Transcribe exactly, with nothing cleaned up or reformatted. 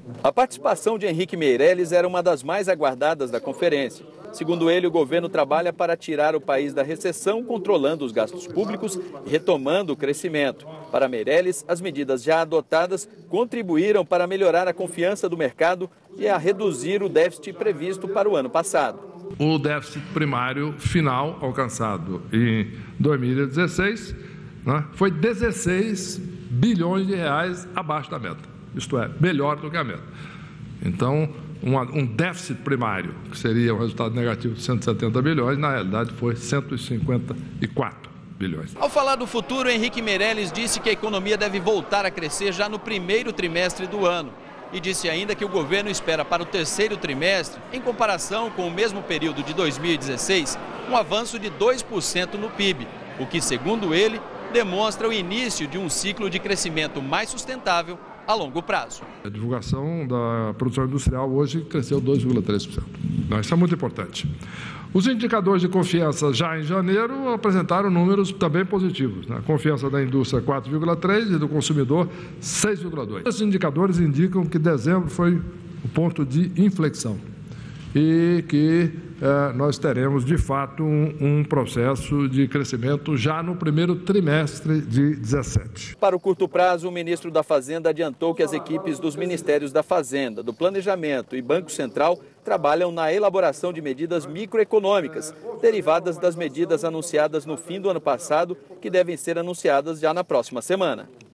A participação de Henrique Meirelles era uma das mais aguardadas da conferência. Segundo ele, o governo trabalha para tirar o país da recessão, controlando os gastos públicos e retomando o crescimento. Para Meirelles, as medidas já adotadas contribuíram para melhorar a confiança do mercado e a reduzir o déficit previsto para o ano passado. O déficit primário final alcançado em dois mil e dezesseis, né, foi dezesseis bilhões de reais abaixo da meta, isto é, melhor do que a meta. Então, um déficit primário, que seria um resultado negativo de cento e setenta bilhões, na realidade foi cento e cinquenta e quatro bilhões. Ao falar do futuro, Henrique Meirelles disse que a economia deve voltar a crescer já no primeiro trimestre do ano. E disse ainda que o governo espera para o terceiro trimestre, em comparação com o mesmo período de dois mil e dezesseis, um avanço de dois por cento no P I B, o que, segundo ele, demonstra o início de um ciclo de crescimento mais sustentável a longo prazo. A divulgação da produção industrial hoje cresceu dois vírgula três por cento. Isso é muito importante. Os indicadores de confiança já em janeiro apresentaram números também positivos. A confiança da indústria quatro vírgula três por cento e do consumidor seis vírgula dois por cento. Esses indicadores indicam que dezembro foi o ponto de inflexão e que eh, nós teremos, de fato, um, um processo de crescimento já no primeiro trimestre de dezessete. Para o curto prazo, o ministro da Fazenda adiantou que as equipes dos Ministérios da Fazenda, do Planejamento e Banco Central trabalham na elaboração de medidas microeconômicas, derivadas das medidas anunciadas no fim do ano passado, que devem ser anunciadas já na próxima semana.